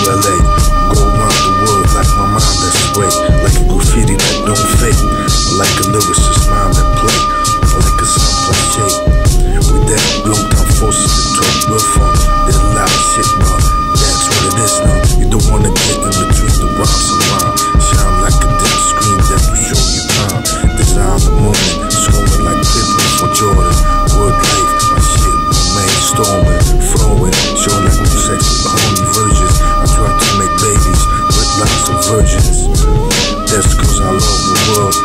LA. Go around the world like my mind that's spray. Like a graffiti that don't fade. Like a lyricist mind that play. Like a soundplay shape. With that blue down forces to talk real fun. That loud shit, but that's what it is now. You don't wanna get in between the rhymes and rhyme. Shine like a dim screen that will show you time. Design the moment, scoring like Pippen for Jordan. Word life, my shit remain storming, flowing, showing like new sex with the horny virgins. I try to make babies with lots of virgins. That's cause I love the world,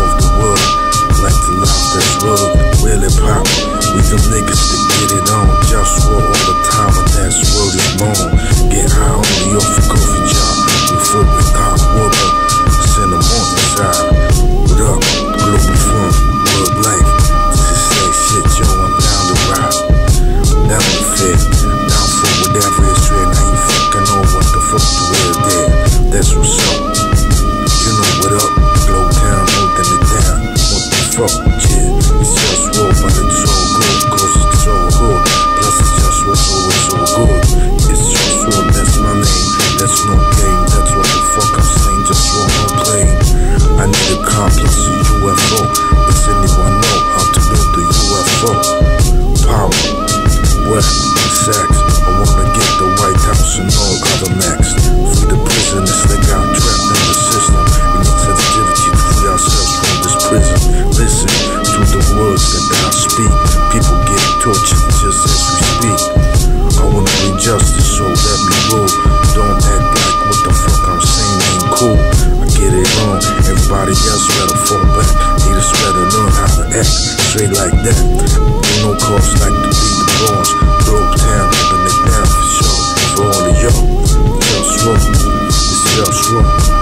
like the life that's real, really pop. We them niggas that get it on, JustWar all the time, and that's word is born. Get high only off a coffee job, we full with hot water, it's in the morning side. What up, Globalfirm, world life, this is that shit, yo, I'm down to ride. Down to fit, down for whatever it's real, now you fucking know what the fuck the real there. That's what's up, you know what up, Glow Town, holding it down. What the fuck, yeah, it's JustWar, but it's all good, cause it's all good. Plus it's JustWar, so it's all good. It's JustWar, that's my name, that's no game, that's what the fuck I'm saying, JustWar, no plane. I need a complex, a UFO. Does anyone know how to build a UFO? Power, wealth, sex. I wanna get the White House and all other next. Free the prisoners that got trapped in the system. We need sensitivity to free ourselves from this prison. Listen to the words that I speak. People get tortured just as we speak. I wanna bring justice, so let me rule. Don't act like what the fuck I'm saying ain't cool. I get it wrong, everybody else better fall back. Haters better learn how to act straight like that. Ain't no cause like to be the boss. Dope town, holding it down for sure. For all of y'all, JustWar, it's JustWar.